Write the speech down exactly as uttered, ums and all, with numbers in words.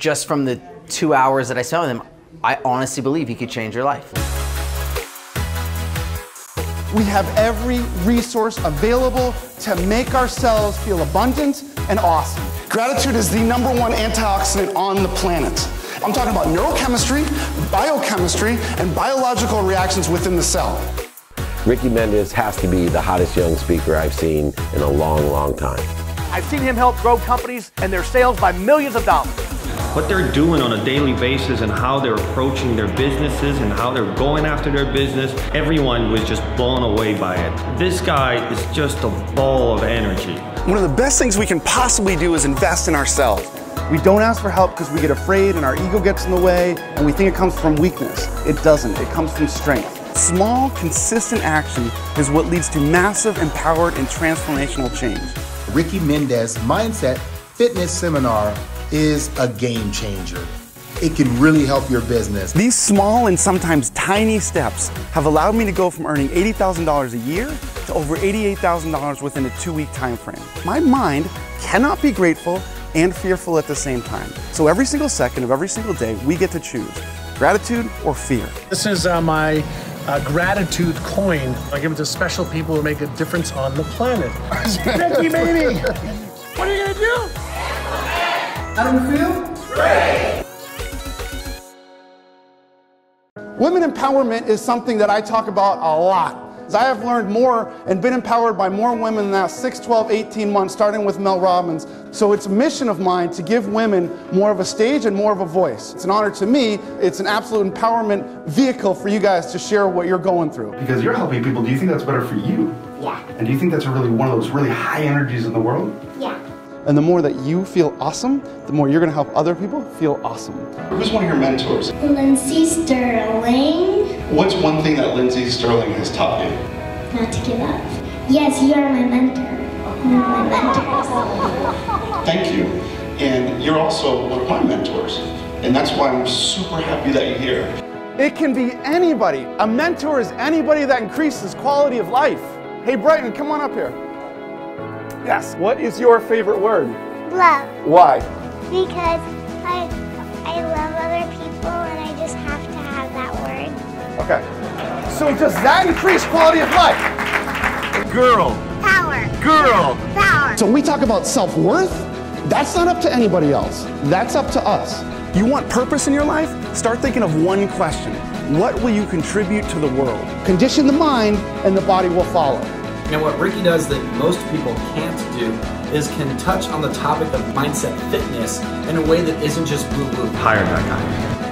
just from the two hours that I spent with him, I honestly believe he could change your life. We have every resource available to make ourselves feel abundant and awesome. Gratitude is the number one antioxidant on the planet. I'm talking about neurochemistry, biochemistry, and biological reactions within the cell. Ricky Mendez has to be the hottest young speaker I've seen in a long, long time. I've seen him help grow companies and their sales by millions of dollars. What they're doing on a daily basis and how they're approaching their businesses and how they're going after their business, everyone was just blown away by it. This guy is just a ball of energy. One of the best things we can possibly do is invest in ourselves. We don't ask for help because we get afraid and our ego gets in the way and we think it comes from weakness. It doesn't, it comes from strength. Small, consistent action is what leads to massive, empowered, and transformational change. Ricky Mendez Mindset Fitness Seminar is a game changer. It can really help your business. These small and sometimes tiny steps have allowed me to go from earning eighty thousand dollars a year to over eighty-eight thousand dollars within a two-week time frame. My mind cannot be grateful and fearful at the same time. So every single second of every single day, we get to choose gratitude or fear. This is uh, my uh, gratitude coin. I give it to special people who make a difference on the planet. Ricky, baby! What are you gonna do? How do you feel? Great! Women empowerment is something that I talk about a lot. As I have learned more and been empowered by more women in the last six, twelve, eighteen months, starting with Mel Robbins. So it's a mission of mine to give women more of a stage and more of a voice. It's an honor to me. It's an absolute empowerment vehicle for you guys to share what you're going through. Because you're helping people, do you think that's better for you? Yeah. And do you think that's really one of those really high energies in the world? Yeah. And the more that you feel awesome, the more you're going to help other people feel awesome. Who's one of your mentors? Lindsay Sterling. What's one thing that Lindsay Sterling has taught you? Not to give up. Yes, you are my mentor. One of my mentors. Thank you. And you're also one of my mentors. And that's why I'm super happy that you're here. It can be anybody. A mentor is anybody that increases quality of life. Hey, Brighton, come on up here. Yes, what is your favorite word? Love. Why? Because I, I love other people and I just have to have that word. Okay. So does that increase quality of life? Girl. Power. Girl. Power. So when we talk about self-worth, that's not up to anybody else. That's up to us. You want purpose in your life? Start thinking of one question. What will you contribute to the world? Condition the mind and the body will follow. And what Ricky does that most people can't do is can touch on the topic of mindset fitness in a way that isn't just woo-woo. Hire that guy.